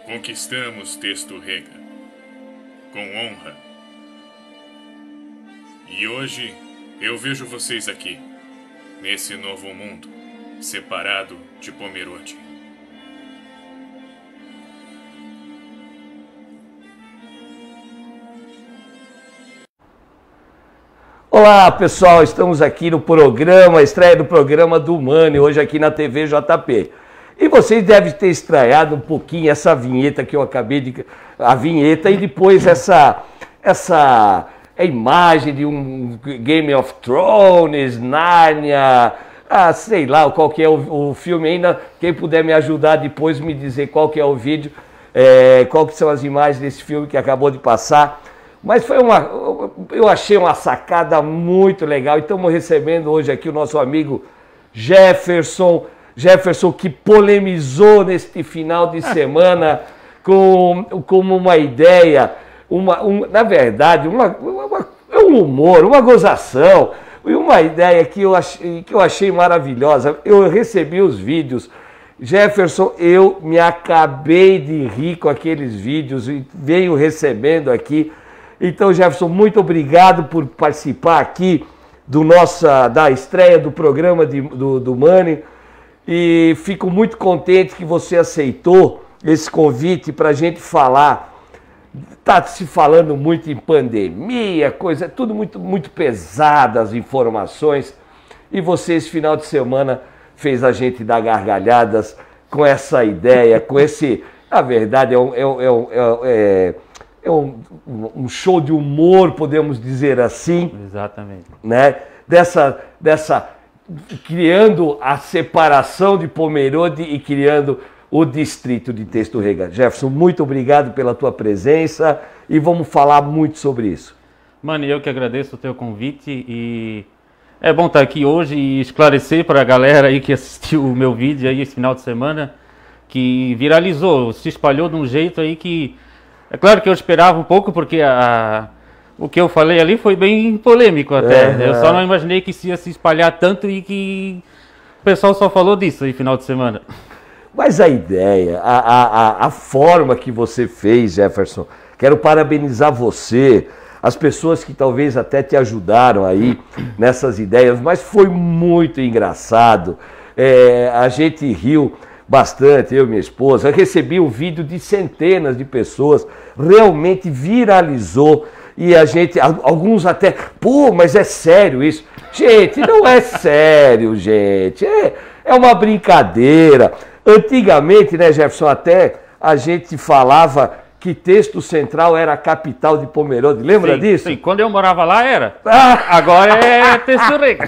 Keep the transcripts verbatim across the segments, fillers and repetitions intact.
Conquistamos Texto Rega, com honra. E hoje eu vejo vocês aqui, nesse novo mundo, separado de Pomerode. Olá pessoal, estamos aqui no programa, estreia do programa do Mani, hoje aqui na T V J P. E vocês devem ter estranhado um pouquinho essa vinheta que eu acabei de... A vinheta e depois essa, essa imagem de um Game of Thrones, Nárnia, ah, sei lá qual que é o, o filme ainda. Quem puder me ajudar depois, me dizer qual que é o vídeo, é, qual que são as imagens desse filme que acabou de passar. Mas foi uma, eu achei uma sacada muito legal. E estamos recebendo hoje aqui o nosso amigo Jefferson, Jefferson que polemizou neste final de semana com, com uma ideia, uma, um, na verdade, uma, uma, um humor, uma gozação, e uma ideia que eu, achei, que eu achei maravilhosa. Eu recebi os vídeos. Jefferson, eu me acabei de rir com aqueles vídeos e venho recebendo aqui. Então, Jefferson, muito obrigado por participar aqui do nossa, da estreia do programa de, do, do Mani. E fico muito contente que você aceitou esse convite para a gente falar. Está se falando muito em pandemia, coisa, tudo muito, muito pesada as informações. E você, esse final de semana, fez a gente dar gargalhadas com essa ideia, com esse... Na verdade, é um... É, um, é, é, É um, um show de humor, podemos dizer assim. Exatamente. Né? Dessa, dessa, criando a separação de Pomerode e criando o distrito de Texto Rega. Jefferson, muito obrigado pela tua presença e vamos falar muito sobre isso. Mano, eu que agradeço o teu convite e é bom estar aqui hoje e esclarecer para a galera aí que assistiu o meu vídeo aí esse final de semana, que viralizou, se espalhou de um jeito aí que... É claro que eu esperava um pouco, porque a, o que eu falei ali foi bem polêmico até. Uhum. Eu só não imaginei que isso ia se espalhar tanto e que o pessoal só falou disso aí final de semana. Mas a ideia, a, a, a forma que você fez, Jefferson, quero parabenizar você, as pessoas que talvez até te ajudaram aí nessas ideias, mas foi muito engraçado. É, a gente riu bastante, eu e minha esposa. Eu recebi um vídeo de centenas de pessoas, realmente viralizou e a gente, alguns até, pô, mas é sério isso? Gente, não é sério, gente, é, é uma brincadeira. Antigamente, né, Jefferson, até a gente falava que Texto Central era a capital de Pomerode, lembra sim, disso? Sim, quando eu morava lá era, ah. Agora é Texto Rega.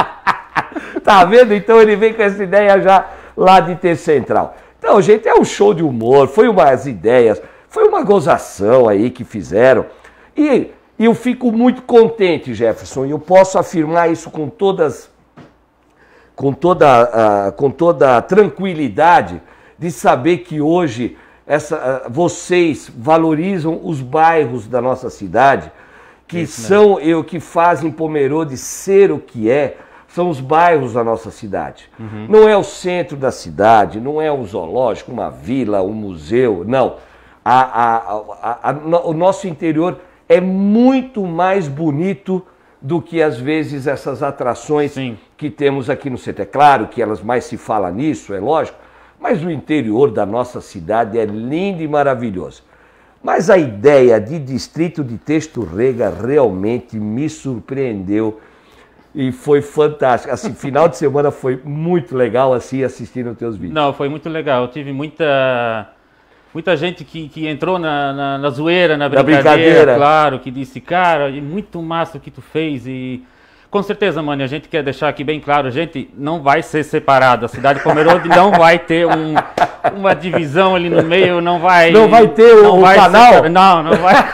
Tá vendo? Então ele vem com essa ideia já lá de Texto Central. Então, gente, é um show de humor, foi umas ideias, foi uma gozação aí que fizeram. E, e eu fico muito contente, Jefferson, e eu posso afirmar isso com todas, com toda, uh, com toda a tranquilidade de saber que hoje essa, uh, vocês valorizam os bairros da nossa cidade, que isso, são né? eu que fazem Pomerode ser o que é. São os bairros da nossa cidade. Uhum. Não é o centro da cidade, não é um zoológico, uma vila, um museu, não. A, a, a, a, o nosso interior é muito mais bonito do que, às vezes, essas atrações Sim. que temos aqui no centro. É claro que elas mais se falam nisso, é lógico, mas o interior da nossa cidade é lindo e maravilhoso. Mas a ideia de distrito de Texto Rega realmente me surpreendeu. E foi fantástico. Assim, final de semana foi muito legal assim assistindo os teus vídeos. Não, foi muito legal. Eu tive muita, muita gente que, que entrou na, na, na zoeira, na brincadeira, na brincadeira, claro, que disse, cara, muito massa o que tu fez. E com certeza, mano, a gente quer deixar aqui bem claro, a gente não vai ser separado. A cidade de Pomerode não vai ter um, uma divisão ali no meio, não vai... Não vai ter o, o canal? Ser, não, não vai...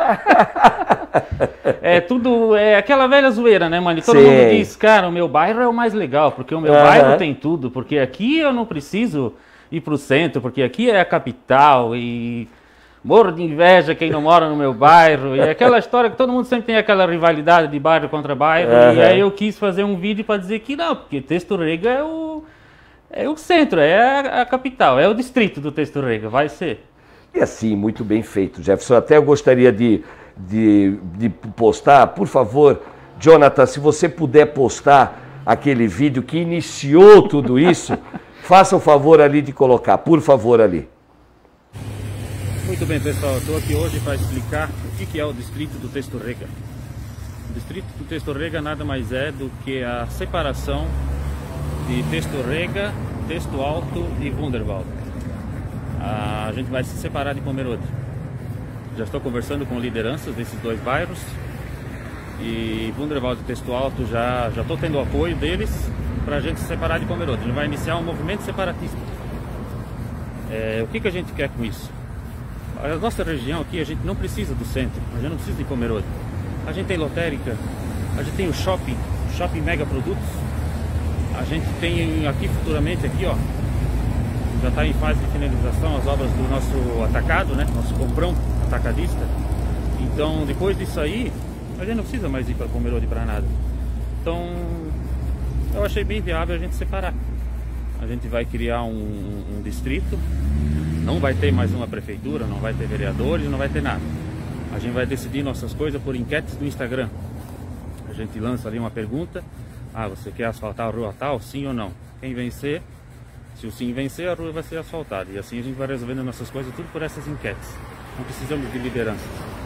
É tudo, é aquela velha zoeira, né, mano? E todo Sim. mundo diz, cara, o meu bairro é o mais legal, porque o meu uhum. bairro tem tudo, porque aqui eu não preciso ir pro centro, porque aqui é a capital e morro de inveja quem não mora no meu bairro. E é aquela história que todo mundo sempre tem aquela rivalidade de bairro contra bairro. Uhum. E aí eu quis fazer um vídeo para dizer que não, porque Texto Rega é o, é o centro, é a, a capital, é o distrito do Texto Rega, vai ser. E assim, muito bem feito, Jefferson. Até eu gostaria de, de, de postar, por favor, Jonathan, se você puder postar aquele vídeo que iniciou tudo isso, faça o favor ali de colocar, por favor, ali. Muito bem, pessoal, eu estou aqui hoje para explicar o que, que é o distrito do Texto Rega. O distrito do Texto Rega nada mais é do que a separação de Texto Rega, Texto Alto e Wunderwald. A gente vai se separar de Pomerode. Já estou conversando com lideranças desses dois bairros e Wunderwald e Texto Alto já já estou tendo o apoio deles para a gente se separar de Pomerode. A gente vai iniciar um movimento separatista. É, o que, que a gente quer com isso? A nossa região aqui, a gente não precisa do centro, a gente não precisa de Pomerode. A gente tem lotérica, a gente tem o shopping, shopping mega produtos. A gente tem aqui futuramente, aqui ó, já está em fase de finalização as obras do nosso atacado, né? Nosso comprão atacadista. Então, depois disso aí, a gente não precisa mais ir para Pomerode para nada. Então, eu achei bem viável a gente separar. A gente vai criar um, um, um distrito, não vai ter mais uma prefeitura, não vai ter vereadores, não vai ter nada. A gente vai decidir nossas coisas por enquetes do Instagram. A gente lança ali uma pergunta: ah, você quer asfaltar a rua tal, sim ou não? Quem vencer, se o sim vencer, a rua vai ser asfaltada. E assim a gente vai resolvendo nossas coisas tudo por essas enquetes. Não precisamos de lideranças.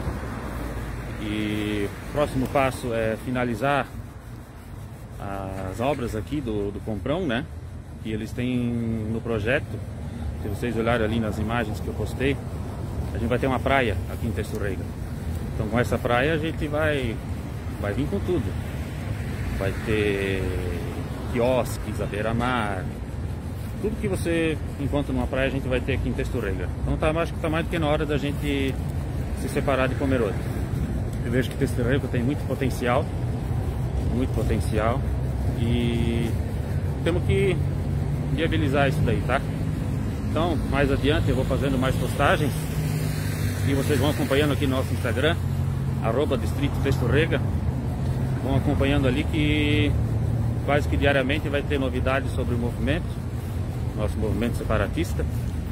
E o próximo passo é finalizar as obras aqui do, do Comprão, né? Que eles têm no projeto. Se vocês olharem ali nas imagens que eu postei, a gente vai ter uma praia aqui em Texto Rega. Então com essa praia a gente vai, vai vir com tudo. Vai ter quiosques, à beira-mar. Tudo que você encontra numa praia a gente vai ter aqui em Texto Rega. Então tá, acho que está mais do que na hora da gente se separar de Pomerode. Eu vejo que Texto Rega tem muito potencial. Muito potencial. E temos que viabilizar isso daí, tá? Então, mais adiante eu vou fazendo mais postagens e vocês vão acompanhando aqui no nosso Instagram, arroba Distrito Texto Rega. Vão acompanhando ali que quase que diariamente vai ter novidades sobre o movimento, nosso movimento separatista.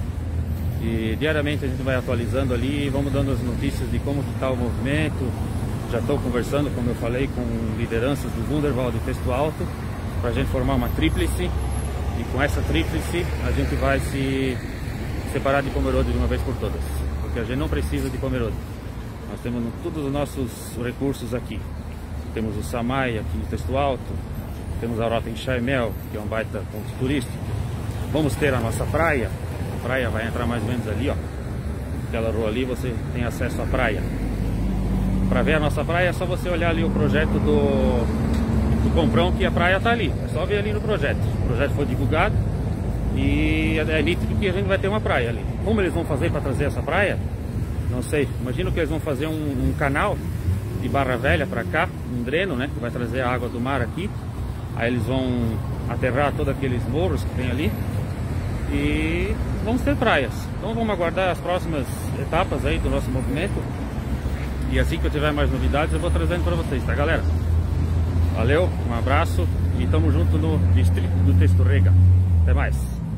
E diariamente a gente vai atualizando ali e vamos dando as notícias de como está o movimento. Já estou conversando, como eu falei, com lideranças do Wunderwald e Texto Alto, para a gente formar uma tríplice. E com essa tríplice a gente vai se separar de Pomerode de uma vez por todas, porque a gente não precisa de Pomerode. Nós temos todos os nossos recursos aqui. Temos o Samay aqui no Texto Alto, temos a rota em Chaimel, que é um baita ponto turístico. Vamos ter a nossa praia. A praia vai entrar mais ou menos ali, ó. Aquela rua ali você tem acesso à praia. Para ver a nossa praia é só você olhar ali o projeto do do Comprão, que a praia está ali, é só ver ali no projeto. O projeto foi divulgado e é nítido que a gente vai ter uma praia ali. Como eles vão fazer para trazer essa praia? Não sei. Imagino que eles vão fazer um, um canal de Barra Velha para cá, um dreno, né, que vai trazer a água do mar aqui. Aí eles vão aterrar todos aqueles morros que tem ali e vamos ter praias. Então vamos aguardar as próximas etapas aí do nosso movimento e assim que eu tiver mais novidades eu vou trazendo para vocês, tá, galera? Valeu, um abraço e tamo junto no Distrito do Texto Rega. Até mais.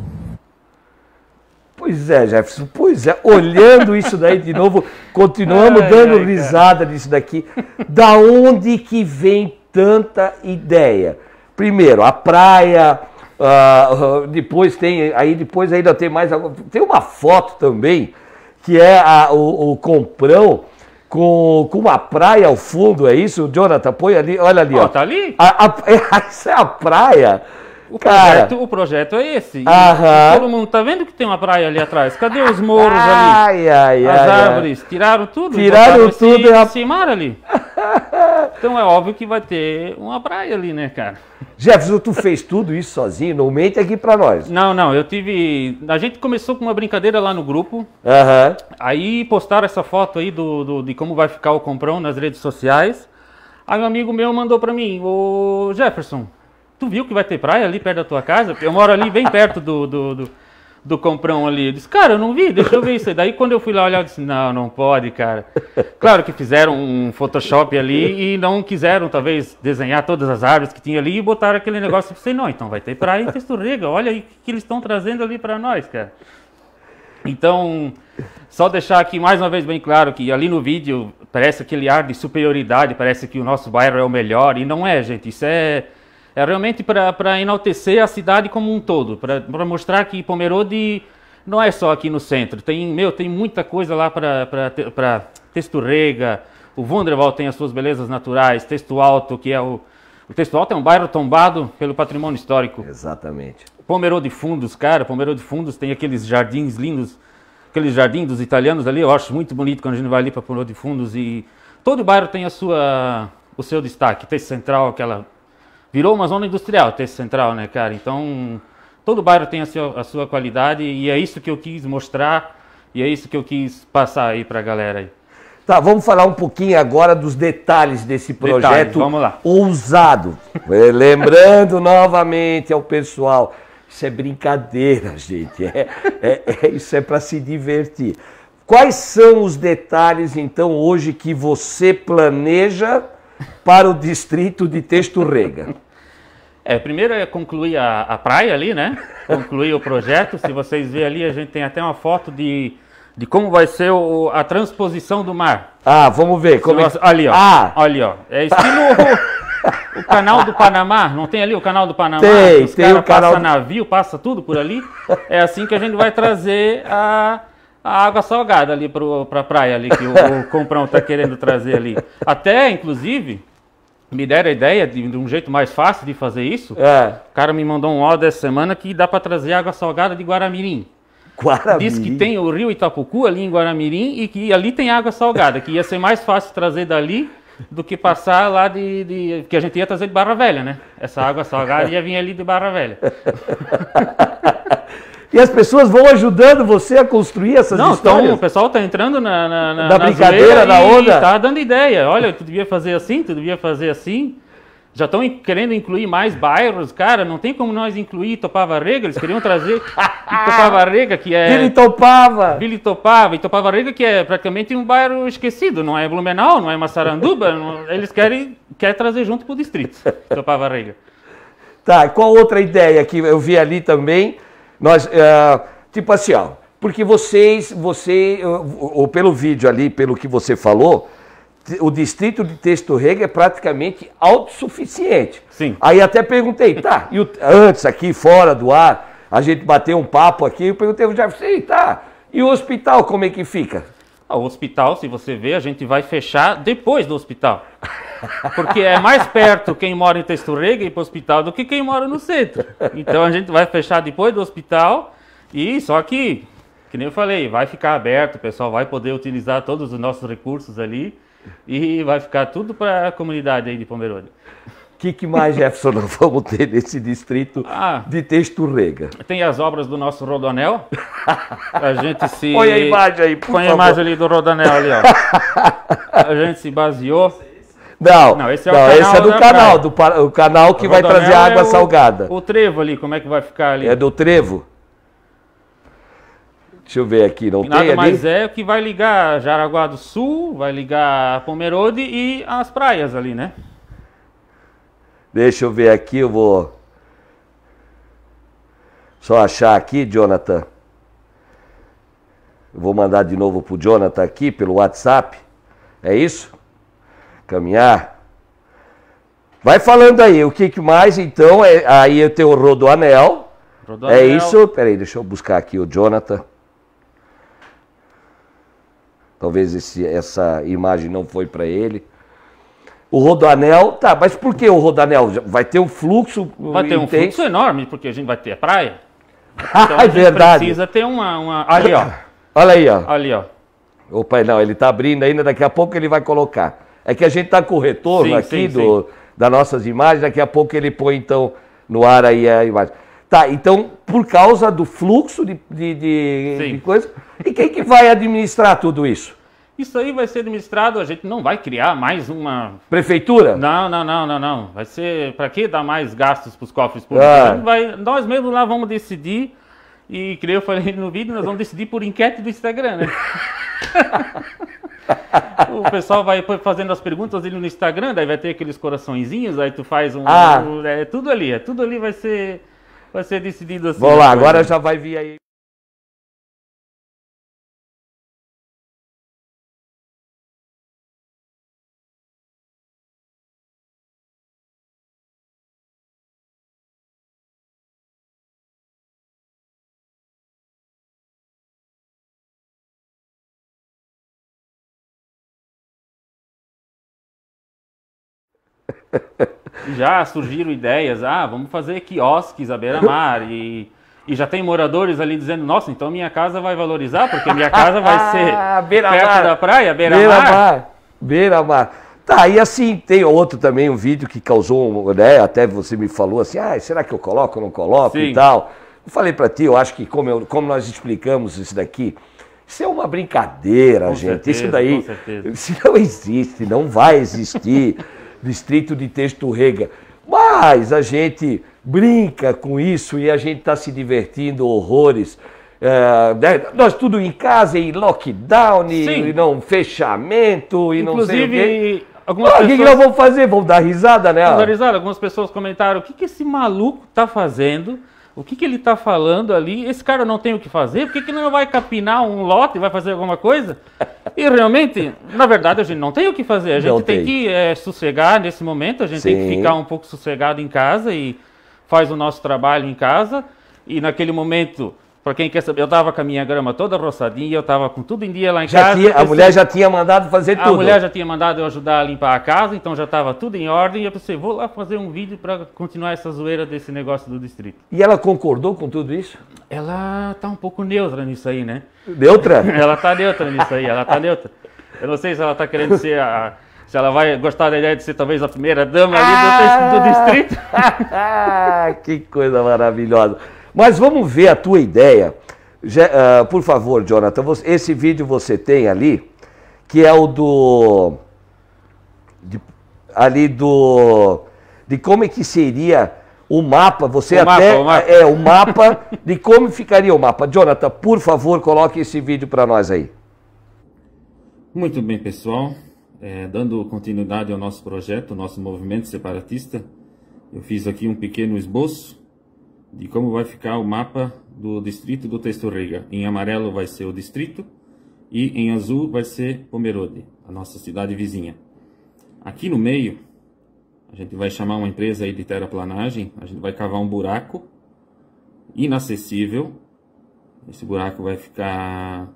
Pois é, Jefferson, pois é, olhando isso daí de novo, continuamos ai, dando ai, risada cara. disso daqui. Da onde que vem tanta ideia? Primeiro, a praia, uh, depois tem, aí depois ainda tem mais, tem uma foto também, que é a, o, o Comprão, Com, com uma praia ao fundo, é isso? Jonathan, põe ali, olha ali, oh, ó. Tá ali? A, a, essa é a praia. O, cara. Projeto, o projeto é esse. E, Aham. e todo mundo tá vendo que tem uma praia ali atrás. Cadê os morros ai, ali? Ai, As ai, árvores. ai. Tiraram tudo. Tiraram tudo. Esse, a... esse mar ali. Então é óbvio que vai ter uma praia ali, né, cara? Jefferson, tu fez tudo isso sozinho? Não mente aqui pra nós. Não, não, eu tive... A gente começou com uma brincadeira lá no grupo. Aham. Aí postaram essa foto aí do, do, de como vai ficar o Comprão nas redes sociais. Aí um amigo meu mandou pra mim: ô Jefferson, tu viu que vai ter praia ali perto da tua casa? Eu moro ali bem perto do, do, do, do Comprão ali. Eu disse: cara, eu não vi, deixa eu ver isso aí. Daí quando eu fui lá olhar, eu disse: não, não pode, cara. Claro que fizeram um Photoshop ali e não quiseram talvez desenhar todas as árvores que tinha ali e botaram aquele negócio. Eu pensei: não, então vai ter praia em Texto Rega, olha aí o que eles estão trazendo ali pra nós, cara. Então, só deixar aqui mais uma vez bem claro que ali no vídeo parece aquele ar de superioridade, parece que o nosso bairro é o melhor, e não é, gente. Isso é, é realmente para enaltecer a cidade como um todo, para mostrar que Pomerode não é só aqui no centro. Tem, meu, tem muita coisa lá para Testurrega, o Wunderwald tem as suas belezas naturais, Testo Alto, que é o... O Testo Alto é um bairro tombado pelo patrimônio histórico. Exatamente. Pomerode Fundos, cara, Pomerode Fundos tem aqueles jardins lindos, aqueles jardins dos italianos ali, eu acho muito bonito quando a gente vai ali para Pomerode Fundos, e todo bairro tem a sua, o seu destaque. Testo Central, aquela... Virou uma zona industrial, Testo Central, né, cara? Então, todo bairro tem a sua, a sua qualidade, e é isso que eu quis mostrar, e é isso que eu quis passar aí para a galera aí. Tá, vamos falar um pouquinho agora dos detalhes desse projeto Detalhes, vamos lá. ousado. Lembrando novamente ao pessoal, isso é brincadeira, gente. É, é, é, isso é para se divertir. Quais são os detalhes, então, hoje que você planeja para o distrito de Testurrega? É, primeiro é concluir a, a praia ali, né? Concluir o projeto. Se vocês verem ali, a gente tem até uma foto de... de como vai ser o, a transposição do mar. Ah, vamos ver. Como é... Ali, ó. Ah. Ali, ó. É estilo o, o canal do Panamá. Não tem ali o canal do Panamá? Tem, Os tem o canal. Passa navio, passa tudo por ali. É assim que a gente vai trazer a, a água salgada ali para a pra praia ali, que o, o Comprão está querendo trazer ali. Até, inclusive, me deram a ideia de, de um jeito mais fácil de fazer isso. É. O cara me mandou um áudio essa semana que dá para trazer água salgada de Guaramirim. Guaramirim. Diz que tem o rio Itapucu ali em Guaramirim e que ali tem água salgada, que ia ser mais fácil trazer dali do que passar lá de, de... que a gente ia trazer de Barra Velha, né? Essa água salgada ia vir ali de Barra Velha. E as pessoas vão ajudando você a construir essas Não, histórias? Então, o pessoal tá entrando na, na, na, na na brincadeira, na onda? Tá dando ideia. Olha, tu devia fazer assim, tu devia fazer assim. Já estão querendo incluir mais bairros, cara, não tem como nós incluir Itopavarrega, eles queriam trazer Itopavarrega, que é... Vila Itopava! Vila Itopava, Itopavarrega, que é praticamente um bairro esquecido, não é Blumenau, não é Massaranduba, não, eles querem, querem trazer junto para o distrito, Itopavarrega. Tá, qual outra ideia que eu vi ali também? Nós, uh, tipo assim, ó, porque vocês, você, ou, ou pelo vídeo ali, pelo que você falou, o distrito de Testurrega é praticamente autossuficiente. Sim. Aí até perguntei, tá, e o, antes aqui, fora do ar, a gente bateu um papo aqui, eu perguntei ao Jefferson, tá, e o hospital como é que fica? O hospital, se você ver, a gente vai fechar depois do hospital. Porque é mais perto quem mora em Testurrega e ir para o hospital do que quem mora no centro. Então a gente vai fechar depois do hospital, e só que, que nem eu falei, vai ficar aberto, o pessoal vai poder utilizar todos os nossos recursos ali, e vai ficar tudo para a comunidade aí de Pomerode. O que, que mais, Jefferson, nós vamos ter nesse distrito ah, de Testurrega? Tem as obras do nosso Rodoanel. A gente se... Põe a imagem aí, por Põe favor. a imagem ali do Rodoanel ali, ó. A gente se baseou... Não, não, esse é, não, o canal, esse é do canal, do, o canal que o vai trazer água é o, salgada. O trevo ali, como é que vai ficar ali? É do trevo? Deixa eu ver aqui, não e tem nada ali? mais é que vai ligar Jaraguá do Sul, vai ligar Pomerode e as praias ali, né? Deixa eu ver aqui, eu vou só achar aqui, Jonathan. Eu vou mandar de novo pro Jonathan aqui pelo WhatsApp. É isso? Caminhar. Vai falando aí, o que, que mais então? É, aí eu tenho o Rodoanel. Rodoanel. É isso? Peraí, deixa eu buscar aqui o Jonathan. Talvez esse, essa imagem não foi para ele. O Rodoanel, tá, mas por que o Rodoanel? Vai ter um fluxo Vai ter um intenso? fluxo enorme, porque a gente vai ter a praia. Ah, Então a é gente verdade. precisa ter uma, uma... Ali, ó. Olha aí, ó. Ali, ó. Opa, não, ele tá abrindo ainda, daqui a pouco ele vai colocar. É que a gente tá com o retorno Sim, aqui sim, do, sim. das nossas imagens, daqui a pouco ele põe então no ar aí a imagem. Tá, então, por causa do fluxo de, de, de, Sim. de coisa, e quem que vai administrar tudo isso? Isso aí vai ser administrado, a gente não vai criar mais uma... Prefeitura? Não, não, não, não, não. Vai ser... Para que dar mais gastos para os cofres públicos? Ah. A gente vai, nós mesmos lá vamos decidir, e que nem eu falei no vídeo, nós vamos decidir por enquete do Instagram, né? O pessoal vai fazendo as perguntas ali no Instagram, daí vai ter aqueles coraçõezinhos, aí tu faz um... Ah. um é tudo ali, é tudo ali vai ser, vai ser decidido assim. Vamos lá, depois, agora né? já vai vir aí. Já surgiram ideias, ah, vamos fazer quiosques à beira-mar e, e já tem moradores ali dizendo, nossa, então minha casa vai valorizar, porque minha casa vai ser perto da praia, beira-mar. Beira-mar, beira-mar. Tá, e assim, tem outro também, um vídeo que causou, né, até você me falou assim, ah, será que eu coloco ou não coloco Sim. e tal. Eu falei pra ti, eu acho que como, eu, como nós explicamos isso daqui, isso é uma brincadeira, Com gente. certeza, isso daí, com certeza. isso não existe, não vai existir distrito de Texto Rega. Mas a gente brinca com isso e a gente está se divertindo horrores. É, né? Nós tudo em casa, em lockdown, e, e não fechamento, e Inclusive, não sei o quê. Algumas ah, pessoas... O que, que nós vamos fazer? Vamos dar risada, né? Vamos dar risada. Algumas pessoas comentaram, o que, que esse maluco está fazendo? O que, que ele está falando ali? Esse cara não tem o que fazer? Por que, que ele não vai capinar um lote e vai fazer alguma coisa? E realmente, na verdade, a gente não tem o que fazer. A gente Não tem, tem. que é, sossegar nesse momento. A gente tem Sim. que ficar um pouco sossegado em casa e faz o nosso trabalho em casa. E naquele momento, para quem quer saber, eu estava com a minha grama toda roçadinha, eu estava com tudo em dia lá em Já casa. tinha, a Esse- mulher já tinha mandado fazer A tudo. mulher já tinha mandado eu ajudar a limpar a casa, então já estava tudo em ordem. E eu pensei, vou lá fazer um vídeo para continuar essa zoeira desse negócio do distrito. E ela concordou com tudo isso? Ela tá um pouco neutra nisso aí, né? Neutra? Ela tá neutra nisso aí, ela tá neutra. Eu não sei se ela tá querendo ser a... Se ela vai gostar da ideia de ser talvez a primeira dama ali do, do distrito. Que coisa maravilhosa. Mas vamos ver a tua ideia. Já, ah, por favor, Jonathan, você- esse vídeo você tem ali, que é o do... de- ali do... de como é que seria o mapa, você O até... mapa, o mapa. É, o mapa de como ficaria o mapa. Jonathan, por favor, coloque esse vídeo para nós aí. Muito bem, pessoal. É, dando continuidade ao nosso projeto, o nosso movimento separatista, eu fiz aqui um pequeno esboço de como vai ficar o mapa do distrito do Texto Rega. Em amarelo vai ser o distrito e em azul vai ser Pomerode, a nossa cidade vizinha. Aqui no meio, a gente vai chamar uma empresa aí de terraplanagem, a gente vai cavar um buraco inacessível. Esse buraco vai ficar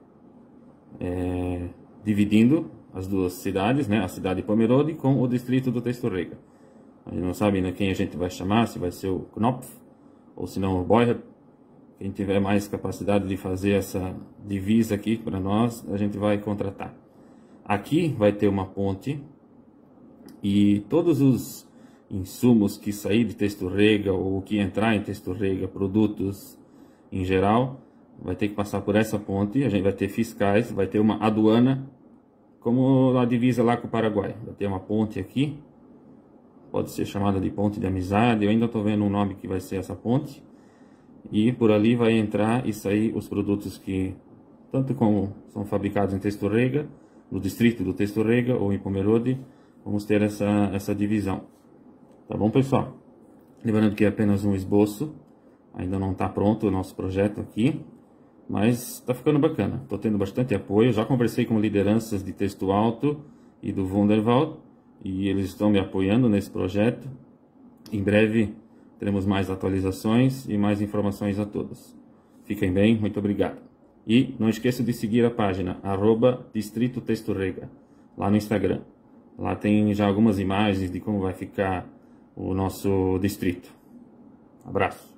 é, dividindo as duas cidades, né? A cidade de Pomerode com o distrito do Texto Rega. A gente não sabe ainda quem a gente vai chamar, se vai ser o Knopf ou se não o Boyer. Quem tiver mais capacidade de fazer essa divisa aqui para nós, a gente vai contratar. Aqui vai ter uma ponte e todos os insumos que sair de Texto Rega ou que entrar em Texto Rega, produtos em geral, vai ter que passar por essa ponte. A gente vai ter fiscais, vai ter uma aduana, como a divisa lá com o Paraguai. Vai ter uma ponte aqui, pode ser chamada de ponte de amizade, eu ainda estou vendo um nome que vai ser essa ponte. E por ali vai entrar e sair os produtos que, tanto como são fabricados em Texto Rega, no distrito do Texto Rega ou em Pomerode, vamos ter essa, essa divisão. Tá bom, pessoal? Lembrando que é apenas um esboço, ainda não está pronto o nosso projeto aqui, mas está ficando bacana. Estou tendo bastante apoio, já conversei com lideranças de Texto Alto e do Wunderwald, e eles estão me apoiando nesse projeto. Em breve teremos mais atualizações e mais informações a todos. Fiquem bem, muito obrigado. E não esqueça de seguir a página arroba Distrito Texto Rega, lá no Instagram. Lá tem já algumas imagens de como vai ficar o nosso distrito. Abraço.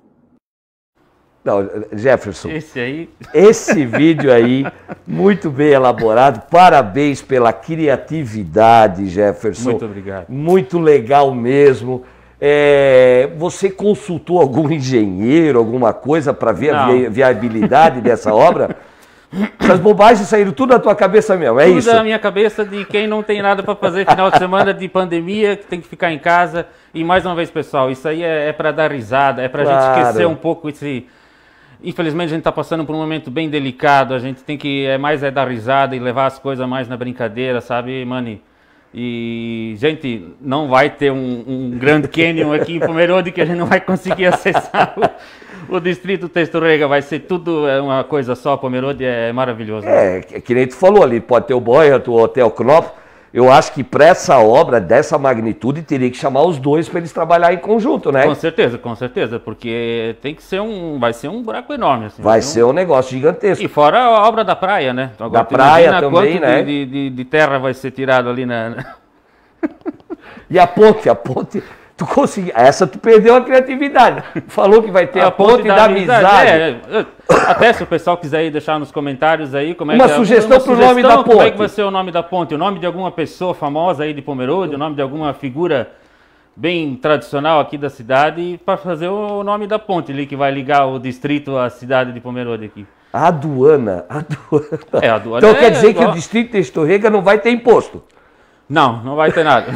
Não, Jefferson, Esse aí... esse vídeo aí, muito bem elaborado. Parabéns pela criatividade, Jefferson. Muito obrigado. Muito legal mesmo. É, você consultou algum engenheiro, alguma coisa para ver a Não. vi- viabilidade dessa obra? Essas bobagens saíram tudo da tua cabeça mesmo, é Tudo isso? da minha cabeça de quem não tem nada para fazer final de semana de pandemia, que tem que ficar em casa. E mais uma vez, pessoal, isso aí é, é para dar risada, é para a Claro. gente esquecer um pouco esse... Infelizmente a gente está passando por um momento bem delicado, a gente tem que é mais é dar risada e levar as coisas mais na brincadeira, sabe, Mani? E, gente, não vai ter um, um Grand Canyon aqui em Pomerode que a gente não vai conseguir acessar o, o distrito Texto Rega, vai ser tudo é uma coisa só, Pomerode é maravilhoso. É, que que nem tu falou ali, pode ter o Boyer, o Hotel Knopf. Eu acho que para essa obra dessa magnitude teria que chamar os dois para eles trabalharem em conjunto, né? Com certeza, com certeza, porque tem que ser um, vai ser um buraco enorme. Assim, Vai ser um negócio gigantesco. E fora a obra da praia, né? Agora, Da tu praia imagina também, quanto né? de, de, de terra vai ser tirado ali na... E a ponte, a ponte, tu conseguiu. Essa tu perdeu a criatividade. Falou que vai ter a, a ponte, ponte da, da amizade. amizade. É, até se o pessoal quiser ir deixar nos comentários aí como é uma que sugestão para o nome da ponte. Como é que vai ser o nome da ponte? O nome de alguma pessoa famosa aí de Pomerode, o nome de alguma figura bem tradicional aqui da cidade, para fazer o nome da ponte ali que vai ligar o distrito à cidade de Pomerode aqui. A aduana, a aduana. É, a aduana então é, quer dizer igual... que o distrito de Estorrega não vai ter imposto? Não, não vai ter nada.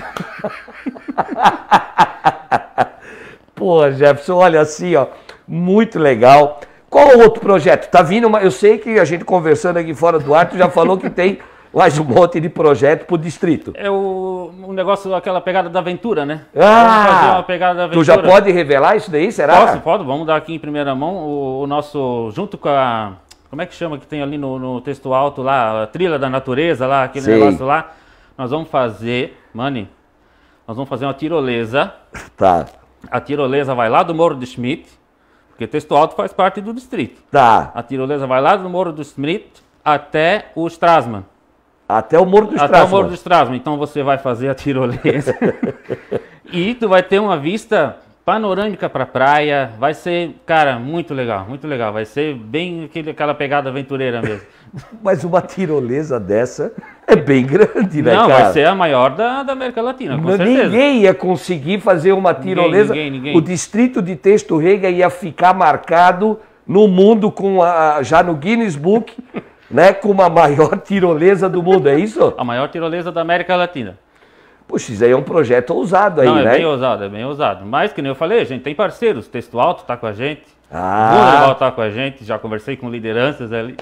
Pô, Jefferson, olha assim, ó, muito legal. Qual o outro projeto? Tá vindo uma... Eu sei que a gente conversando aqui fora do ar, tu já falou que tem mais um monte de projeto pro distrito. É o, o negócio, aquela pegada da aventura, né? Ah! Vamos fazer uma pegada da aventura. Tu já pode revelar isso daí, será? Posso, pode. Vamos dar aqui em primeira mão o, o nosso, junto com a... Como é que chama que tem ali no, no texto alto lá? A trilha da natureza lá, aquele Sei. negócio lá. Nós vamos fazer, Mani, nós vamos fazer uma tirolesa. Tá. A tirolesa vai lá do Morro do Schmidt, porque texto alto faz parte do distrito. Tá. A tirolesa vai lá do Morro do Schmidt até o Strassmann. Até o Morro do Strassmann. Até o Morro do Strassmann. Então você vai fazer a tirolesa. E tu vai ter uma vista panorâmica para a praia. Vai ser, cara, muito legal, muito legal. Vai ser bem aquele, aquela pegada aventureira mesmo. Mas uma tirolesa dessa é bem grande, né, Não, cara? vai ser a maior da, da América Latina, com Não, certeza. Ninguém ia conseguir fazer uma tirolesa. Ninguém, ninguém, ninguém. O distrito de Texto-Rega ia ficar marcado no mundo, com a, já no Guinness Book, né, com a maior tirolesa do mundo, é isso? A maior tirolesa da América Latina. Puxa, isso aí é um projeto ousado aí, Não, é né? bem ousado, é bem ousado. Mas, que nem eu falei, a gente tem parceiros. Texto Alto tá com a gente. Ah. O Wunderwald tá com a gente. Já conversei com lideranças ali.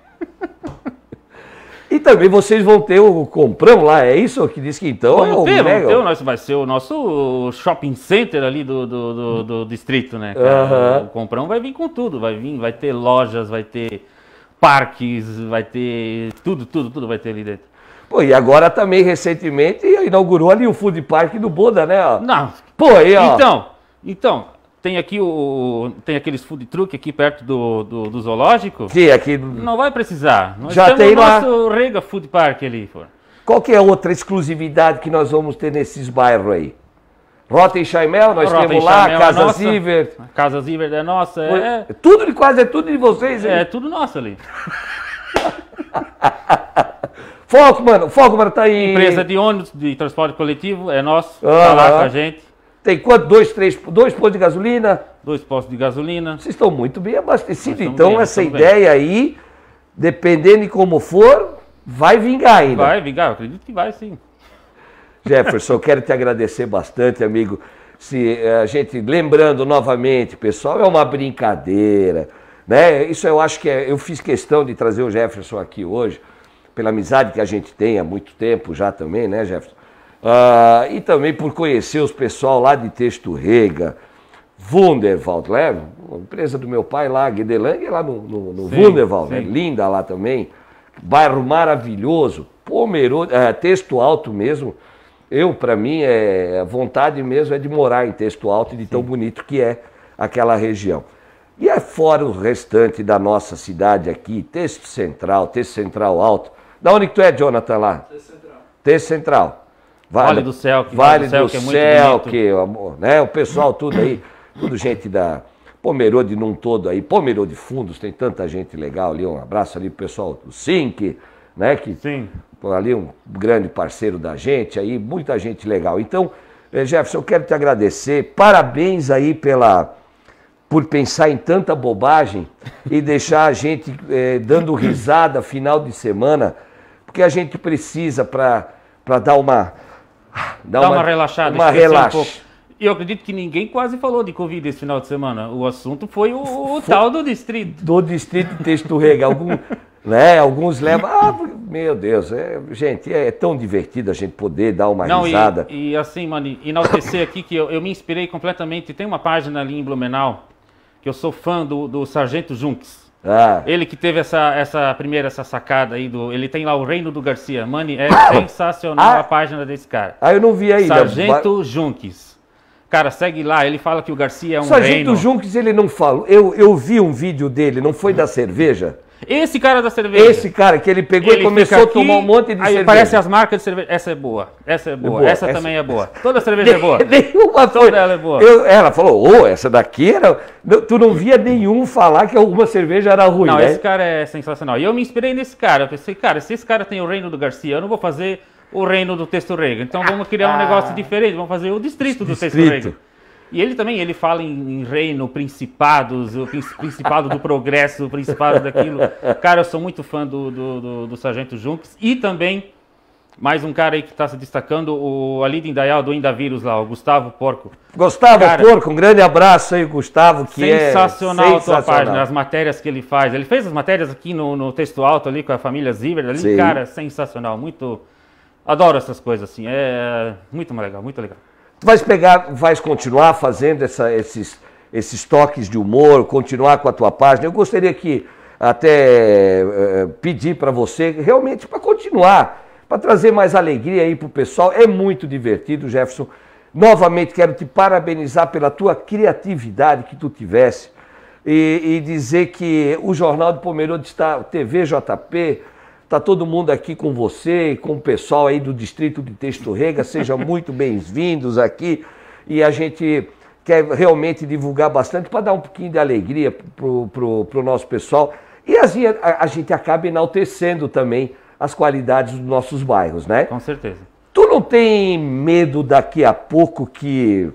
E também vocês vão ter o Comprão lá, é isso? Que diz que então Vamos é o ter, mega... vamos ter, o nosso, vai ser o nosso shopping center ali do, do, do, do distrito, né? Cara? Uhum. O Comprão vai vir com tudo, vai vir, vai ter lojas, vai ter parques, vai ter tudo, tudo, tudo vai ter ali dentro. Pô, e agora também, recentemente, inaugurou ali o Food Park do Buda, né? Ó. Não. Pô, aí, ó. Então, então, tem aqui o. Tem aqueles food truck aqui perto do, do, do zoológico. Que aqui... Não vai precisar. Nós Já temos tem o lá. nosso Rega Food Park ali. Pô. Qual que é a outra exclusividade que nós vamos ter nesses bairros aí? Rota e Chaimel, nós Rota temos e lá, Chaimel é Casa nossa. Zivert. A Casa Zivert é nossa. É, Tudo de quase, é tudo de vocês, hein? é tudo nosso ali. Foco, mano, Foco, mano, tá aí. Empresa de ônibus, de transporte coletivo, é nosso. Ah, Tá lá ah. com a gente. Tem quanto? Dois, três, dois postos de gasolina? Dois postos de gasolina. Vocês estão muito bem abastecidos. Nós estamos Então, bem, nós essa estamos ideia aí, dependendo de como for, vai vingar ainda. Vai, Vigar, eu acredito que vai sim. Jefferson, eu quero te agradecer bastante, amigo. Se eh, a gente, lembrando novamente, pessoal, é uma brincadeira, né? Isso eu acho que é, eu fiz questão de trazer o Jefferson aqui hoje, pela amizade que a gente tem há muito tempo já também, né, Jefferson? Ah, e também por conhecer os pessoal lá de Texto-Rega, Wunderwald, né? A empresa do meu pai lá, Guedelang, é lá no, no, no Sim, Wunderwald, sim. né? Linda lá também, bairro maravilhoso, Pomerode, é, Texto Alto mesmo. Eu, para mim, é, a vontade mesmo é de morar em Texto Alto e de tão bonito que é aquela região. E é fora o restante da nossa cidade aqui, Texto Central, Texto Central Alto. Da onde que tu é, Jonathan, lá? Texto Central. Texto Central. Vale do Céu, que Vale do Céu, que é muito Céu, bonito. que, amor, né? O pessoal tudo aí, tudo gente da Pomerode num todo aí, Pomerode Fundos, tem tanta gente legal ali, um abraço ali pro pessoal do Sync, né? Que, Sim. ali um grande parceiro da gente aí, muita gente legal. Então, eh, Jefferson, eu quero te agradecer, parabéns aí pela, por pensar em tanta bobagem e deixar a gente eh, dando risada final de semana, porque a gente precisa para para dar uma... Dá uma, uma relaxada, uma esquecer relaxa. um pouco. E eu acredito que ninguém quase falou de Covid esse final de semana. O assunto foi o, o tal do distrito. Do distrito de Texto-Rega. Algum, né, alguns levam... Ah, meu Deus, é, gente, é tão divertido a gente poder dar uma Não, risada. E, e assim, mano, enaltecer aqui que eu, eu me inspirei completamente. Tem uma página ali em Blumenau que eu sou fã do, do Sargento Junks. Ah. Ele que teve essa, essa primeira, essa sacada aí, do, ele tem lá o Reino do Garcia. Mano, é sensacional Ah. a página desse cara. Ah, eu não vi ainda. Sargento Junks. Cara, segue lá, ele fala que o Garcia é um Sargento reino. Junks, ele não falou. Eu, eu vi um vídeo dele, não foi da cerveja? Esse cara da cerveja. Esse cara que ele pegou ele e começou aqui, a tomar um monte de aí cerveja. Aparece as marcas de cerveja. Essa é boa, essa é boa, boa. essa, Essa também é boa. Toda cerveja é boa. Nenhuma Toda foi. ela é boa. Eu, ela falou, ô, oh, essa daqui era... Tu não via nenhum falar que alguma cerveja era ruim, Não, né? esse cara é sensacional. E eu me inspirei nesse cara. Eu pensei, cara, se esse cara tem o reino do Garcia, eu não vou fazer o reino do Texto Rega. Então vamos criar um negócio diferente, vamos fazer o distrito do Distrito. Texto Rega. E ele também, ele fala em, em reino, principados, o principado do progresso, o principado daquilo. Cara, eu sou muito fã do, do, do, do Sargento Junks. E também, mais um cara aí que está se destacando, o ali de Indaial, do Indavírus lá, o Gustavo Porco. Gustavo Cara, Porco, um grande abraço aí, Gustavo, que sensacional, é a tua página, as matérias que ele faz. Ele fez as matérias aqui no, no Texto Alto ali com a família Ziver, ali, Sim. Cara, sensacional, muito... Adoro essas coisas assim, é muito legal, muito legal. Tu vais pegar, vais continuar fazendo essa, esses, esses toques de humor, continuar com a tua página. Eu gostaria que até uh, pedir para você, realmente, para continuar, para trazer mais alegria aí para o pessoal. É muito divertido, Jefferson. Novamente quero te parabenizar pela tua criatividade que tu tivesse e, e dizer que o Jornal do Pomerode está, T V J P, está todo mundo aqui com você, com o pessoal aí do distrito de Texto Rega, sejam muito bem-vindos aqui e a gente quer realmente divulgar bastante para dar um pouquinho de alegria para o nosso pessoal e assim a, a gente acaba enaltecendo também as qualidades dos nossos bairros, né? Com certeza. Tu não tem medo daqui a pouco que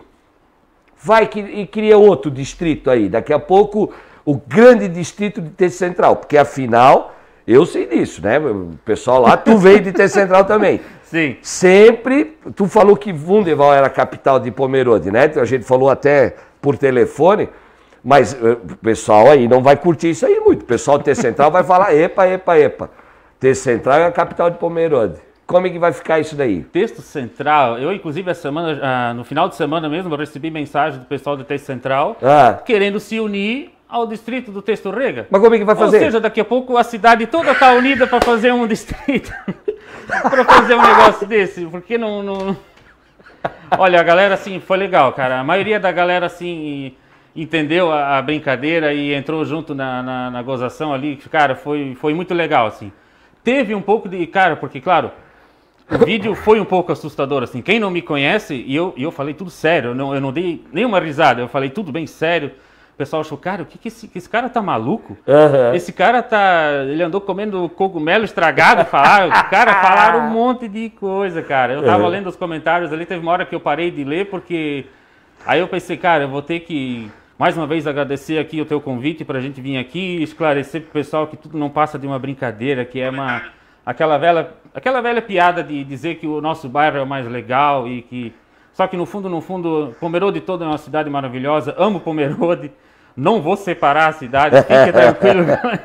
vai que, e cria outro distrito aí, daqui a pouco o grande distrito de Texto Central, porque afinal... Eu sei disso, né? O pessoal lá, tu veio de Texto Central também. Sim. Sempre, tu falou que Wunderwald era a capital de Pomerode, né? A gente falou até por telefone, mas o pessoal aí não vai curtir isso aí muito. O pessoal de Texto Central vai falar, epa, epa, epa. Texto Central é a capital de Pomerode. Como é que vai ficar isso daí? Texto Central, eu inclusive essa semana, ah, no final de semana mesmo, eu recebi mensagem do pessoal do Texto Central, Ah. querendo se unir ao distrito do Texto Rega. Mas como é que vai fazer? Ou seja, daqui a pouco a cidade toda está unida para fazer um distrito. Para fazer um negócio desse. Porque não, não... Olha, a galera, assim, foi legal, cara. A maioria da galera, assim, entendeu a, a brincadeira e entrou junto na, na, na gozação ali. Cara, foi, foi muito legal, assim. Teve um pouco de... Cara, porque, claro, o vídeo foi um pouco assustador, assim. Quem não me conhece, e eu, e eu falei tudo sério, eu não, eu não dei nenhuma risada, eu falei tudo bem sério. O pessoal achou, cara, o que, que, esse, que esse cara tá maluco? Uhum. Esse cara tá... Ele andou comendo cogumelo estragado, falaram, cara, falaram um monte de coisa, cara. Eu tava uhum. lendo os comentários ali, teve uma hora que eu parei de ler, porque... Aí eu pensei, cara, eu vou ter que, mais uma vez, agradecer aqui o teu convite pra gente vir aqui e esclarecer pro pessoal que tudo não passa de uma brincadeira, que é uma... Aquela velha, aquela velha piada de dizer que o nosso bairro é o mais legal e que... Só que no fundo, no fundo, Pomerode toda é uma cidade maravilhosa, amo Pomerode. Não vou separar a cidade, fique tranquilo.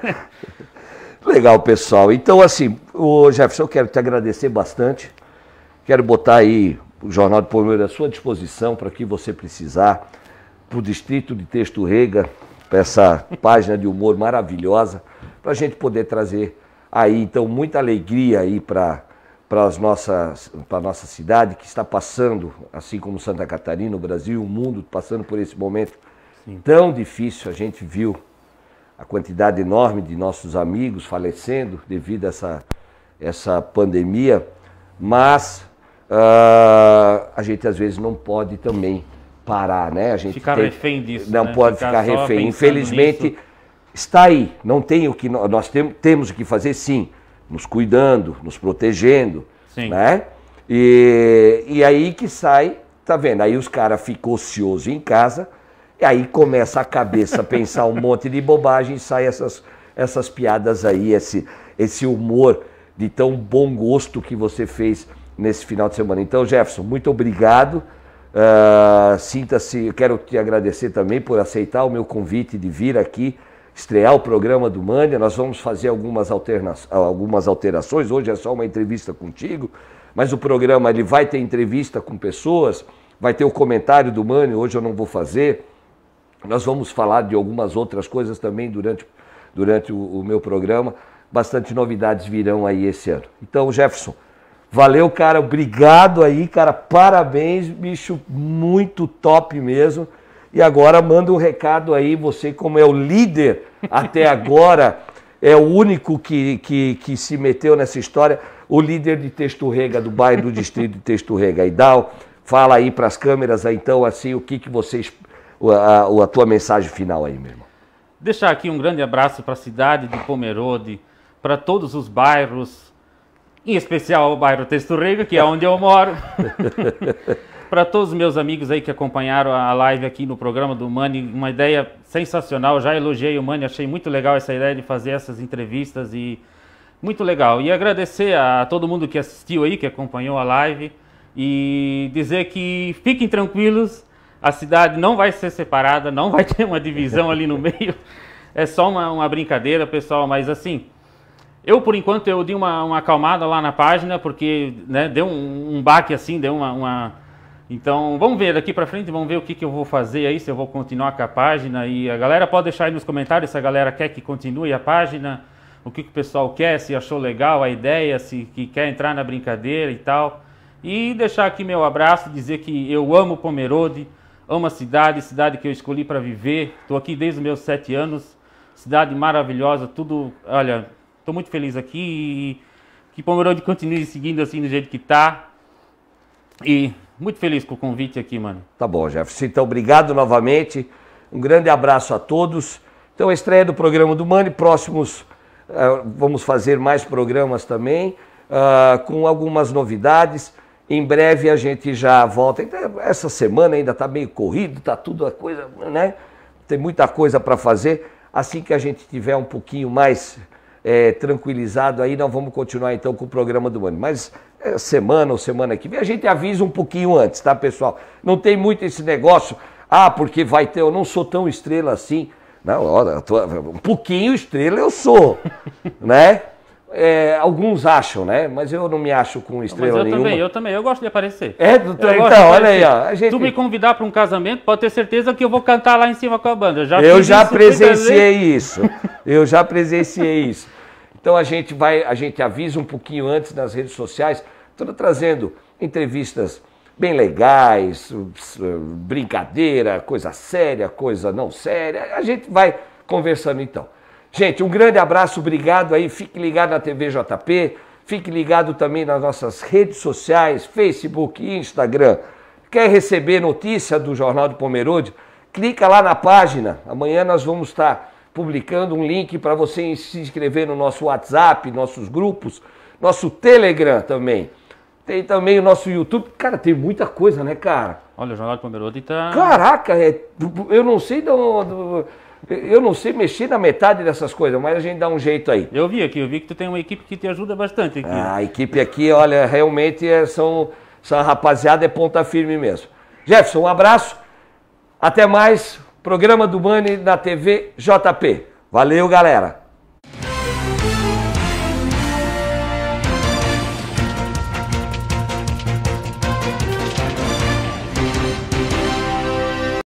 Legal, pessoal. Então, assim, o Jefferson, eu quero te agradecer bastante. Quero botar aí o Jornal do Pomerode à sua disposição para que você precisar, para o distrito de Texto Rega, para essa página de humor maravilhosa, para a gente poder trazer aí, então, muita alegria aí para para as nossas, para a nossa cidade, que está passando, assim como Santa Catarina, o Brasil, o mundo, passando por esse momento Sim. tão difícil. A gente viu a quantidade enorme de nossos amigos falecendo devido a essa, essa pandemia, mas uh, a gente às vezes não pode também parar, né? A gente ficar tem, refém disso. Não né? pode ficar, ficar refém. Infelizmente, nisso. Está aí. Não tem o que nós, nós tem, temos o que fazer, sim. Nos cuidando, nos protegendo, Sim. né? E, e aí que sai, tá vendo? Aí os caras ficam ociosos em casa, e aí começa a cabeça a pensar um monte de bobagem e sai essas, essas piadas aí, esse, esse humor de tão bom gosto que você fez nesse final de semana. Então, Jefferson, muito obrigado. Uh, sinta-se, eu quero te agradecer também por aceitar o meu convite de vir aqui estrear o programa do Mania. Nós vamos fazer algumas, alterna algumas alterações, hoje é só uma entrevista contigo, mas o programa ele vai ter entrevista com pessoas, vai ter o comentário do Mania, hoje eu não vou fazer. Nós vamos falar de algumas outras coisas também durante, durante o, o meu programa, bastante novidades virão aí esse ano. Então, Jefferson, valeu, cara, obrigado aí, cara, parabéns, bicho, muito top mesmo. E agora manda um recado aí, você como é o líder até agora é o único que, que, que se meteu nessa história, o líder de Texturrega, do bairro do distrito de Texturrega. Idal, fala aí para as câmeras, então, assim, o que, que vocês... A, a tua mensagem final aí, meu irmão. Deixar aqui um grande abraço para a cidade de Pomerode, para todos os bairros, em especial o bairro Texturrega, que é onde eu moro. Para todos os meus amigos aí que acompanharam a live aqui no programa do Mani, uma ideia sensacional. Já elogiei o Mani, achei muito legal essa ideia de fazer essas entrevistas e muito legal. E agradecer a todo mundo que assistiu aí, que acompanhou a live e dizer que fiquem tranquilos. A cidade não vai ser separada, não vai ter uma divisão ali no meio. É só uma, uma brincadeira, pessoal. Mas assim, eu por enquanto eu dei uma, uma acalmada lá na página, porque né, deu um, um baque assim, deu uma, uma... Então vamos ver daqui pra frente, vamos ver o que, que eu vou fazer aí, se eu vou continuar com a página. E a galera pode deixar aí nos comentários se a galera quer que continue a página, o que, que o pessoal quer, se achou legal a ideia, se que quer entrar na brincadeira e tal. E deixar aqui meu abraço, dizer que eu amo Pomerode. Amo a cidade, cidade que eu escolhi para viver. Estou aqui desde os meus sete anos. Cidade maravilhosa, tudo... Olha, estou muito feliz aqui e que Pomerode continue seguindo assim do jeito que está. E muito feliz com o convite aqui, mano. Tá bom, Jefferson. Então, obrigado novamente. Um grande abraço a todos. Então, a estreia do programa do Mani. Próximos, uh, vamos fazer mais programas também, uh, com algumas novidades. Em breve a gente já volta. Essa semana ainda está meio corrido, está tudo a coisa, né? Tem muita coisa para fazer. Assim que a gente tiver um pouquinho mais é, tranquilizado aí, nós vamos continuar então com o programa do Mani. Mas é, semana ou semana que vem a gente avisa um pouquinho antes, tá, pessoal? Não tem muito esse negócio, ah, porque vai ter, eu não sou tão estrela assim. Não, olha, tô, um pouquinho estrela eu sou, né? É, alguns acham, né? Mas eu não me acho com estrela Mas eu nenhuma. Também, eu também, eu gosto de aparecer. É, tu, então, olha aí, ó. A gente... Tu me convidar para um casamento, pode ter certeza que eu vou cantar lá em cima com a banda. Eu já, eu já presenciei isso. Eu já presenciei isso. Então a gente vai, a gente avisa um pouquinho antes nas redes sociais, estou trazendo entrevistas bem legais, brincadeira, coisa séria, coisa não séria. A gente vai conversando então. Gente, um grande abraço, obrigado aí, fique ligado na T V J P, fique ligado também nas nossas redes sociais, Facebook e Instagram. Quer receber notícia do Jornal do Pomerode? Clica lá na página, amanhã nós vamos estar publicando um link para você se inscrever no nosso WhatsApp, nossos grupos, nosso Telegram também. Tem também o nosso YouTube. Cara, tem muita coisa, né, cara? Olha, o Jornal do Pomerode tá... Caraca, é, eu não sei do... do Eu não sei mexer na metade dessas coisas, mas a gente dá um jeito aí. Eu vi aqui, eu vi que tu tem uma equipe que te ajuda bastante aqui. Ah, a equipe aqui, olha, realmente é, são, são rapaziada, é ponta firme mesmo. Jefferson, um abraço, até mais, programa do Mani na T V J P. Valeu, galera!